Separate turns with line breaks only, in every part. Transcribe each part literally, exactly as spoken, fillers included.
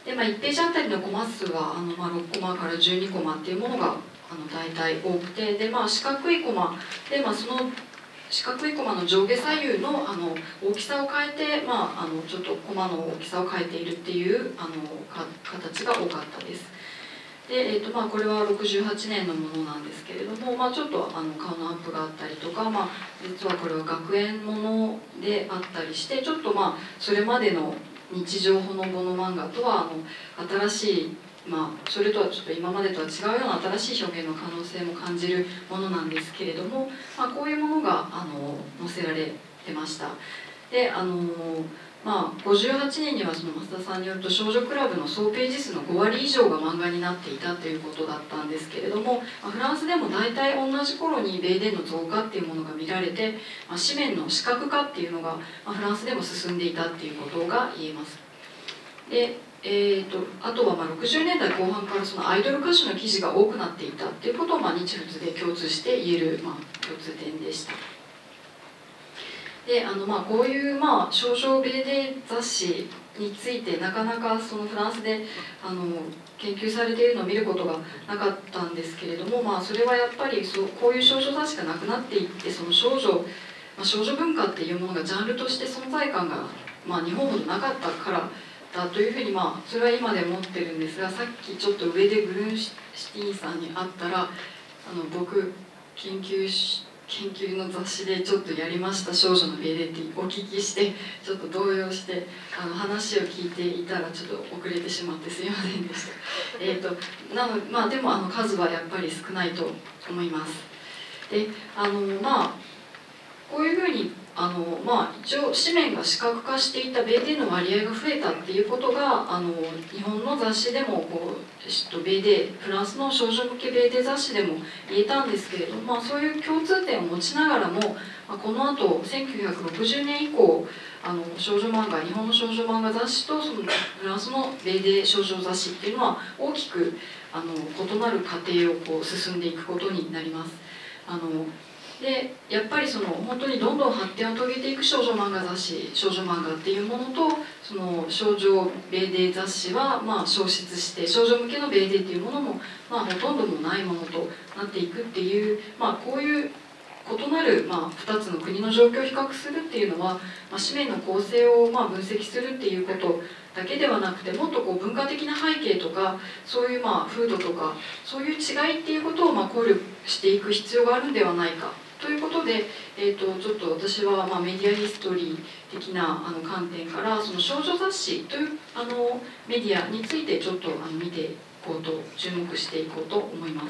で、まあ、いちページあたりのコマ数はあの、まあ、ろっコマからじゅうにコマっていうものがあの大体多くて、で、まあ、四角いコマで、まあ、その四角いコマの上下左右のあの大きさを変えて、まあ、あのちょっとコマの大きさを変えているっていうあのか形が多かったです。で、えーとまあ、これはろくじゅうはちねんのものなんですけれども、まあ、ちょっとあの顔のアップがあったりとか、まあ、実はこれは学園ものであったりして、ちょっとまあそれまでの日常ほのぼの漫画とはあの新しい、まあ、それとはちょっと今までとは違うような新しい表現の可能性も感じるものなんですけれども、まあ、こういうものがあの載せられてました。であのまあ、ごじゅうはちねんにはその増田さんによると少女クラブの総ページ数のごわり以上が漫画になっていたということだったんですけれども、まあ、フランスでも大体同じ頃に米電の増加っていうものが見られて、まあ、紙面の視覚化っていうのが、まあ、フランスでも進んでいたっていうことが言えます。でえー、とあとはまあろくじゅうねんだいこう半からそのアイドル歌手の記事が多くなっていたっていうことをまあ日仏で共通して言える、まあ、共通点でした。であのまあこういうまあ少女米で雑誌についてなかなかそのフランスであの研究されているのを見ることがなかったんですけれども、まあ、それはやっぱりそうこういう少女雑誌がなくなっていって、その少女、まあ、少女文化っていうものがジャンルとして存在感が、まあ、日本ほどなかったからだというふうに、まあ、それは今で思ってるんですが、さっきちょっと上でグルーンシティーンさんに会ったら、あの僕研究し研究の雑誌でちょっとやりました少女のベーデってお聞きして、ちょっと動揺してあの話を聞いていたらちょっと遅れてしまってすいませんでした。えーとなのまあでもあの数はやっぱり少ないと思います。であのまあこういうふうにあの、まあ、一応紙面が視覚化していた米デの割合が増えたっていうことがあの日本の雑誌でもこう米デフランスの少女向け米デ雑誌でも言えたんですけれど、まあ、そういう共通点を持ちながらも、まあ、このあとせんきゅうひゃくろくじゅうねん以降あの少女漫画日本の少女漫画雑誌とそのフランスの米デ少女雑誌っていうのは大きくあの異なる過程をこう進んでいくことになります。あのでやっぱりその本当にどんどん発展を遂げていく少女漫画雑誌少女漫画っていうものとその少女米デ雑誌はまあ消失して少女向けの米デっていうものもまあほとんどもないものとなっていくっていう、まあ、こういう異なるまあふたつの国の状況を比較するっていうのは、まあ、紙面の構成をまあ分析するっていうことだけではなくて、もっとこう文化的な背景とかそういうまあ風土とかそういう違いっていうことをまあ考慮していく必要があるんではないかということで、えー、とちょっと私はまあメディアヒストリー的なあの観点からその少女雑誌というあのメディアについてちょっとあの見ていこうと注目していこうと思います。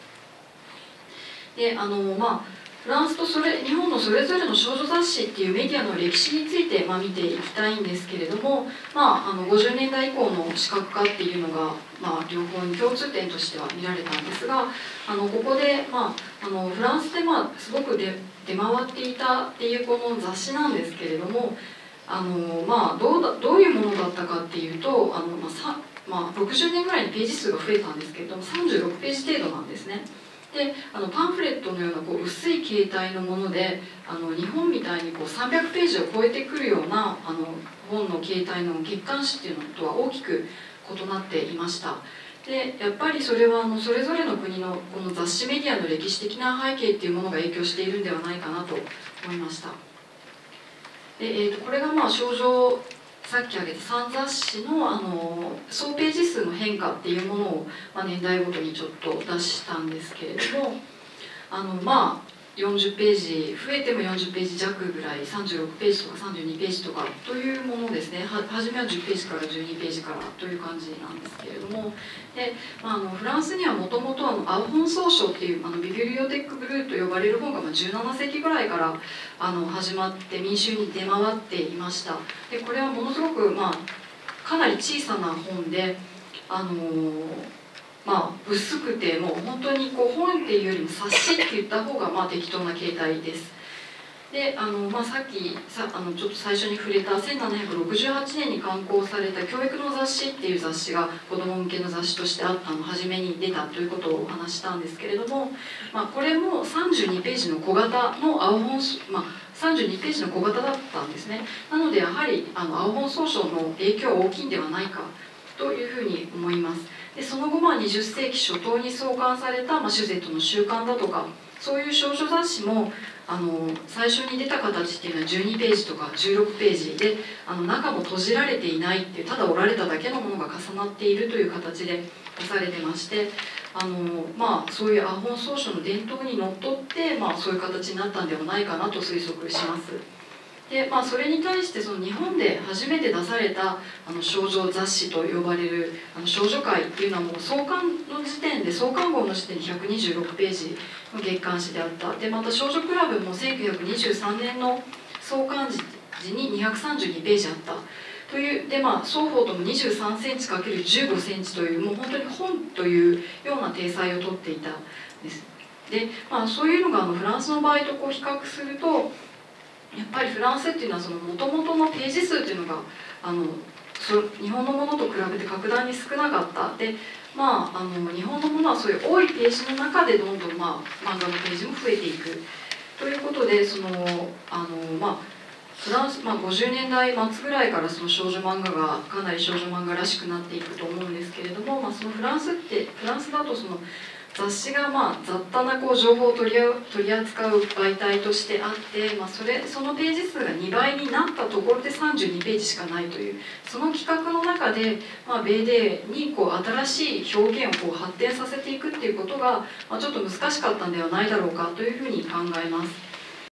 であのまあフランスとそれ日本のそれぞれの少女雑誌っていうメディアの歴史について、まあ、見ていきたいんですけれども、まあ、あのごじゅうねんだい以降の視覚化っていうのが、まあ、両方に共通点としては見られたんですが、あのここで、まあ、あのフランスで、まあ、すごく出出回っていたっていうこの雑誌なんですけれども、あの、まあ、どうだどういうものだったかっていうとあの、まあさまあ、ろくじゅうねんぐらいにページ数が増えたんですけれどもさんじゅうろくページ程度なんですね。であのパンフレットのようなこう薄い形態のものであの日本みたいにこうさんびゃくページを超えてくるようなあの本の形態の月刊誌っていうのとは大きく異なっていました。でやっぱりそれはあのそれぞれの国のこの雑誌メディアの歴史的な背景っていうものが影響しているんではないかなと思いました。で、えー、とこれがまあ少女さっき挙げたさん雑誌のあの総ページ数の変化っていうものを、まあ、年代ごとにちょっと出したんですけれども、あのまあよんじゅうページ増えてもよんじゅうページ弱ぐらいさんじゅうろくページとかさんじゅうにページとかというものですね。は初めはじゅうページからじゅうにページからという感じなんですけれども、で、まあ、あのフランスにはもともとアウ本総書っていうあのビビリオテックブルーと呼ばれる本がまあじゅうななせいきぐらいからあの始まって民衆に出回っていました。でこれはものすごく、まあ、かなり小さな本であのまあ、薄くてもう本当にこう本っていうよりも冊子って言った方がまあ適当な形態です。であの、まあ、さっきさあのちょっと最初に触れたせんななひゃくろくじゅうはちねんに刊行された「教育の雑誌」っていう雑誌が子ども向けの雑誌としてあったの初めに出たということをお話したんですけれども、まあ、これもさんじゅうにページの小型の青本、まあ、さんじゅうにページの小型だったんですね。なのでやはりあの青本総書の影響は大きいんではないかとというふうに思います。でその後、まあ、にじゅっせいき初頭に創刊された、まあ、シュゼットの週刊だとかそういう少女雑誌もあの最初に出た形っていうのはじゅうにページとかじゅうろくページであの中も閉じられていないっていうただ折られただけのものが重なっているという形で出されてましてあの、まあ、そういうアホン草書の伝統にのっとって、まあ、そういう形になったんではないかなと推測します。でまあ、それに対してその日本で初めて出されたあの少女雑誌と呼ばれるあの少女会っていうのはもう創刊の時点で創刊号の時点でひゃくにじゅうろくページの月刊誌であった。でまた少女クラブもせんきゅうひゃくにじゅうさんねんの創刊時ににひゃくさんじゅうにページあったというで、まあ、双方ともにじゅうさんセンチかけるじゅうごセンチというもう本当に本というような体裁をとっていたんです。で、まあ、そういうのがあのフランスの場合とこう比較するとやっぱりフランスっていうのはもともとのページ数っていうのがあのそ日本のものと比べて格段に少なかった。でまあ、あの日本のものはそういう多いページの中でどんどん、まあ、漫画のページも増えていくということでそのあの、まあ、フランス、まあ、ごじゅうねんだいまつぐらいからその少女漫画がかなり少女漫画らしくなっていくと思うんですけれども、まあ、そのフランスってフランスだとその雑誌がまあ雑多なこう情報を取り取り扱う媒体としてあって、まあ、それそのページ数がにばいになったところでさんじゅうにページしかないというその企画の中で、まあ、ベーデーにこう新しい表現をこう発展させていくっていうことが、まあ、ちょっと難しかったんではないだろうかというふうに考えます。